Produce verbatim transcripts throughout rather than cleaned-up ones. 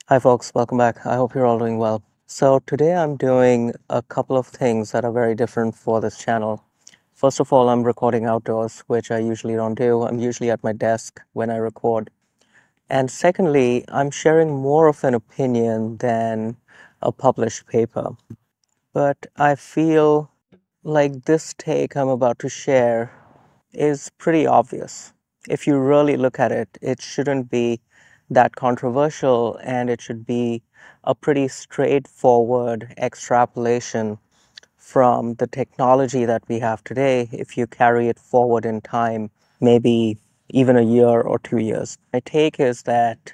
Hi folks, welcome back. I hope you're all doing well. So today I'm doing a couple of things that are very different for this channel. First of all, I'm recording outdoors, which I usually don't do. I'm usually at my desk when I record. And secondly, I'm sharing more of an opinion than a published paper. But I feel like this take I'm about to share is pretty obvious. If you really look at it, it shouldn't be that controversial, and it should be a pretty straightforward extrapolation from the technology that we have today if you carry it forward in time, maybe even a year or two years. My take is that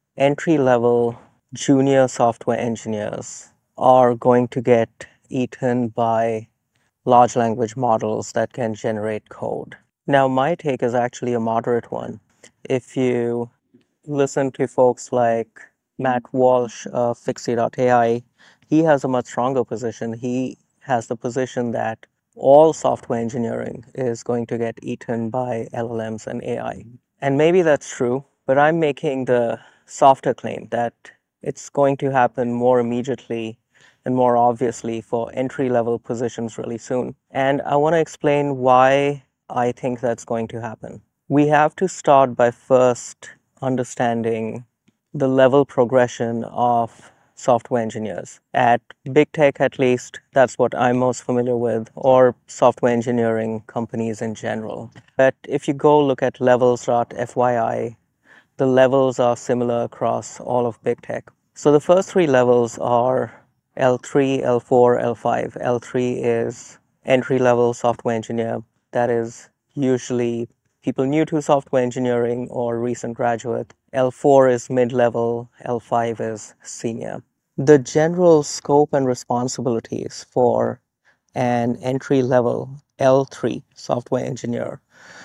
entry-level junior software engineers are going to get eaten by large language models that can generate code. Now, my take is actually a moderate one. If you listen to folks like Matt Walsh of Fixie dot A I, he has a much stronger position. He has the position that all software engineering is going to get eaten by L L Ms and A I. And maybe that's true, but I'm making the softer claim that it's going to happen more immediately and more obviously for entry-level positions really soon. And I want to explain why I think that's going to happen. We have to start by first understanding the level progression of software engineers. At big tech, at least, that's what I'm most familiar with, or software engineering companies in general. But if you go look at levels dot F Y I, the levels are similar across all of big tech. So the first three levels are L three, L four, L five. L three is entry-level software engineer. That is usually people new to software engineering or recent graduate. L four is mid-level. L five is senior. The general scope and responsibilities for an entry-level L three software engineer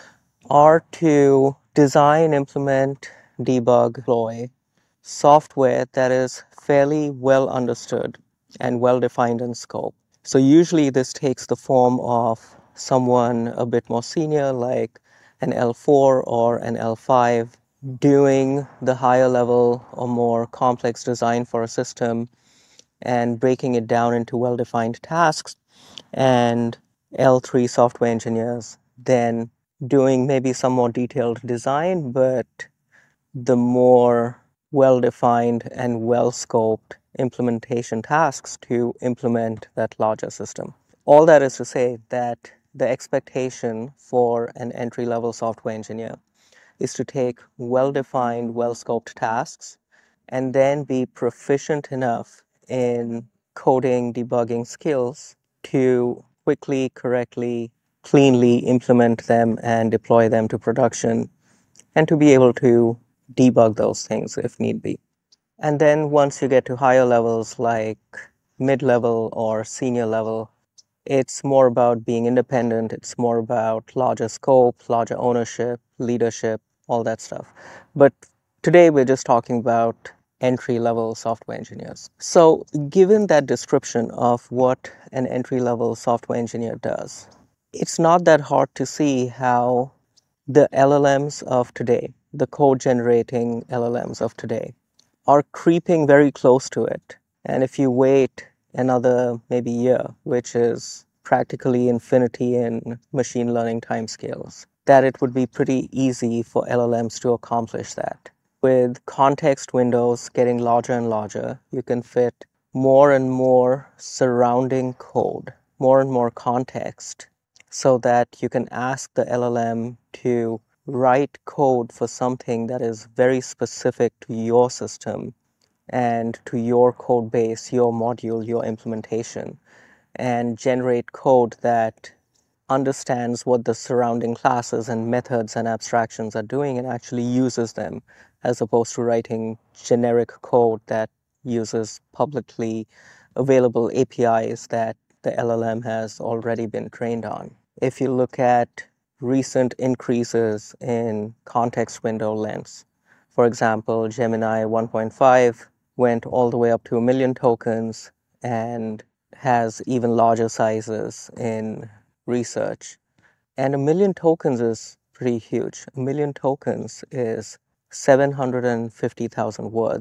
are to design, implement, debug, deploy software that is fairly well understood and well defined in scope. So usually this takes the form of someone a bit more senior, like an L four or an L five, doing the higher level or more complex design for a system and breaking it down into well-defined tasks, and L three software engineers then doing maybe some more detailed design, but the more well-defined and well-scoped implementation tasks to implement that larger system. All that is to say that the expectation for an entry-level software engineer is to take well-defined, well-scoped tasks and then be proficient enough in coding, debugging skills to quickly, correctly, cleanly implement them and deploy them to production, and to be able to debug those things if need be. And then once you get to higher levels like mid-level or senior level, it's more about being independent. It's more about larger scope, larger ownership, leadership, all that stuff. But today we're just talking about entry-level software engineers. So given that description of what an entry-level software engineer does, it's not that hard to see how the L L Ms of today, the code generating L L Ms of today, are creeping very close to it. And if you wait another maybe year, which is practically infinity in machine learning timescales, that it would be pretty easy for L L Ms to accomplish that. With context windows getting larger and larger, you can fit more and more surrounding code, more and more context, so that you can ask the L L M to write code for something that is very specific to your system and to your code base, your module, your implementation, and generate code that understands what the surrounding classes and methods and abstractions are doing and actually uses them, as opposed to writing generic code that uses publicly available A P Is that the L L M has already been trained on. If you look at recent increases in context window lengths, for example, Gemini one point five went all the way up to a million tokens and has even larger sizes in research. And a million tokens is pretty huge. A million tokens is seven hundred fifty thousand words.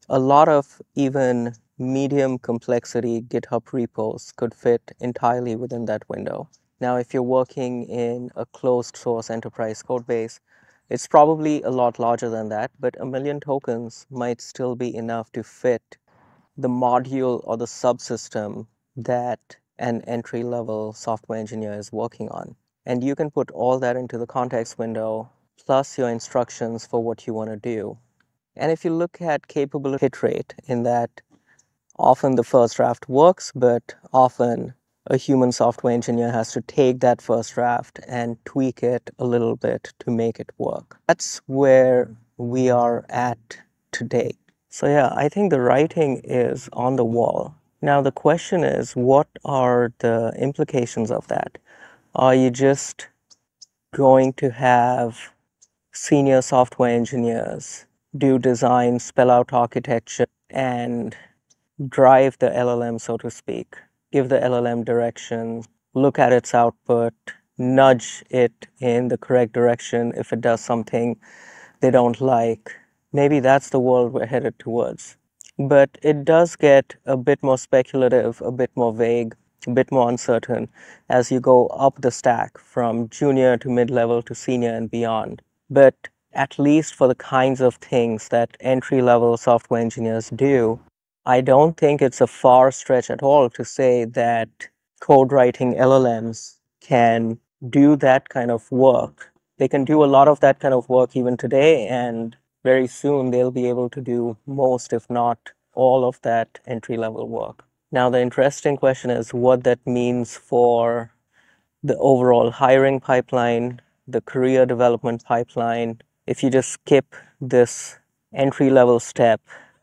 A lot of even medium complexity GitHub repos could fit entirely within that window. Now, if you're working in a closed source enterprise code base, it's probably a lot larger than that, but a million tokens might still be enough to fit the module or the subsystem that an entry-level software engineer is working on. And you can put all that into the context window, plus your instructions for what you want to do. And if you look at capability hit rate, in that often the first draft works, but often a human software engineer has to take that first draft and tweak it a little bit to make it work. That's where we are at today. So yeah, I think the writing is on the wall. Now the question is, what are the implications of that? Are you just going to have senior software engineers do design, spell out architecture, and drive the L L M, so to speak, give the L L M directions, look at its output, nudge it in the correct direction if it does something they don't like? Maybe that's the world we're headed towards. But it does get a bit more speculative, a bit more vague, a bit more uncertain as you go up the stack from junior to mid-level to senior and beyond. But at least for the kinds of things that entry-level software engineers do, I don't think it's a far stretch at all to say that code writing L L Ms can do that kind of work. They can do a lot of that kind of work even today, and very soon they'll be able to do most, if not all, of that entry-level work. Now, the interesting question is what that means for the overall hiring pipeline, the career development pipeline. If you just skip this entry-level step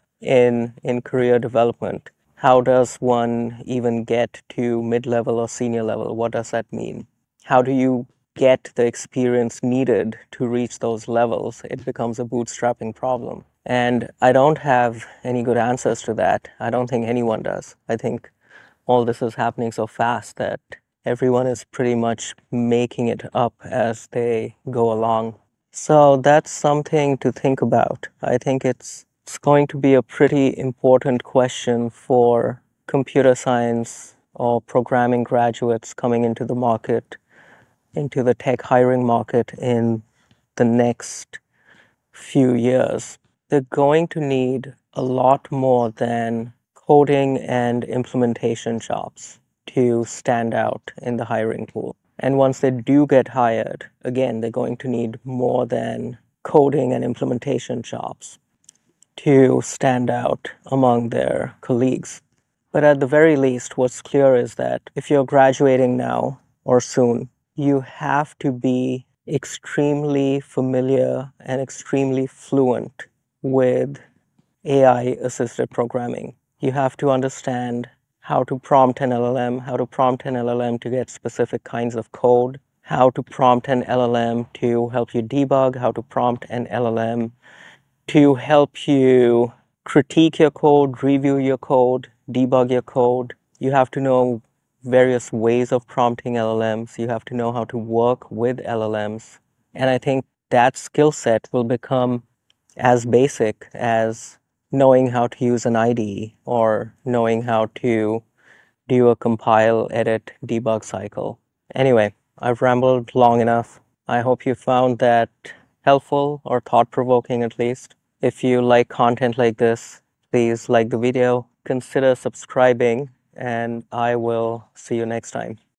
in in career development, how does one even get to mid-level or senior level? What does that mean? How do you get the experience needed to reach those levels? It becomes a bootstrapping problem. And I don't have any good answers to that. I don't think anyone does. I think all this is happening so fast that everyone is pretty much making it up as they go along. So that's something to think about. I think it's it's going to be a pretty important question for computer science or programming graduates coming into the market, into the tech hiring market in the next few years. They're going to need a lot more than coding and implementation jobs to stand out in the hiring pool. And once they do get hired, again, they're going to need more than coding and implementation jobs to stand out among their colleagues. But at the very least, what's clear is that if you're graduating now or soon, you have to be extremely familiar and extremely fluent with A I-assisted programming. You have to understand how to prompt an L L M, how to prompt an L L M to get specific kinds of code, how to prompt an L L M to help you debug, how to prompt an L L M to help you critique your code, review your code, debug your code. You have to know various ways of prompting L L Ms. You have to know how to work with L L Ms. And I think that skill set will become as basic as knowing how to use an I D E or knowing how to do a compile, edit, debug cycle. Anyway, I've rambled long enough. I hope you found that helpful or thought-provoking at least. If you like content like this, please like the video, consider subscribing, and I will see you next time.